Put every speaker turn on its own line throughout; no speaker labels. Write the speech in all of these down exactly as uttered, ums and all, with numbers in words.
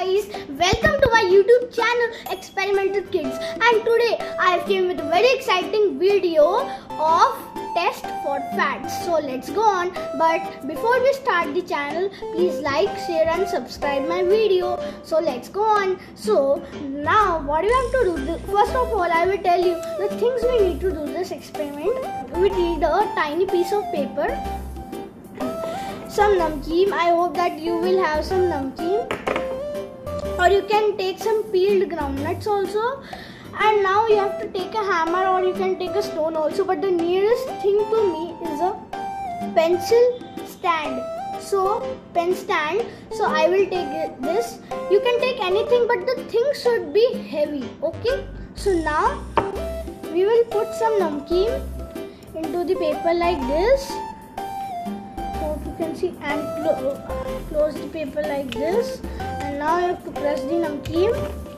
guys, welcome to my YouTube channel Experimental Kids, and today I came with a very exciting video of test for fats. So let's go on. But before we start the channel, please like, share and subscribe my video. So let's go on. So now what we have to do, first of all I will tell you the things we need to do this experiment. We need a tiny piece of paper, some namkeen. I hope that you will have some namkeen, or you can take some peeled groundnuts also. And now you have to take a hammer, or you can take a stone also, but the nearest thing to me is a pencil stand. So pen stand. So I will take this. You can take anything, but the thing should be heavy. Okay. So now we will put some namkeen into the paper like this. You can see, and clo close the paper like this, and now you have to press the namkeen.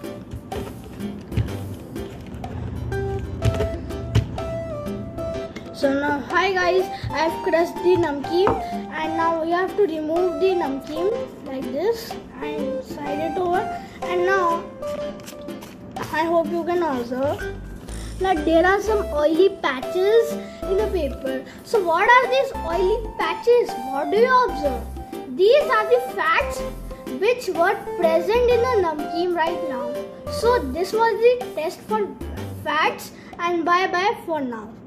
So now, hi guys, I have pressed the namkeen, and now we have to remove the namkeen like this and slide it over. And now I hope you can observe that there are some oily patches in the paper. So what are these oily patches? What do you observe? These are the fats which were present in the namkeen right now. So this was the test for fats, and bye bye for now.